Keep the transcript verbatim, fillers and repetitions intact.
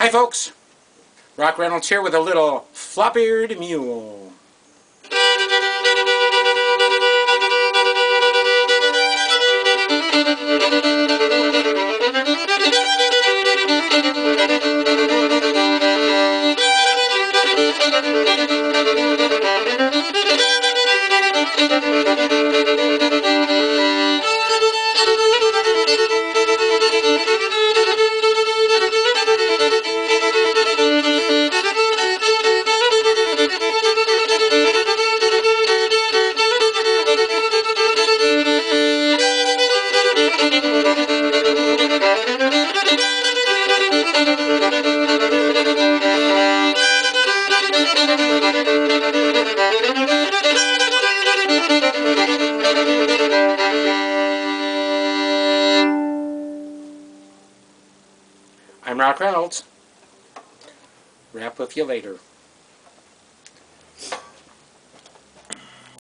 Hi folks, Rock Reynolds here with a little flop-eared mule. I'm Rock Reynolds. Rap with you later.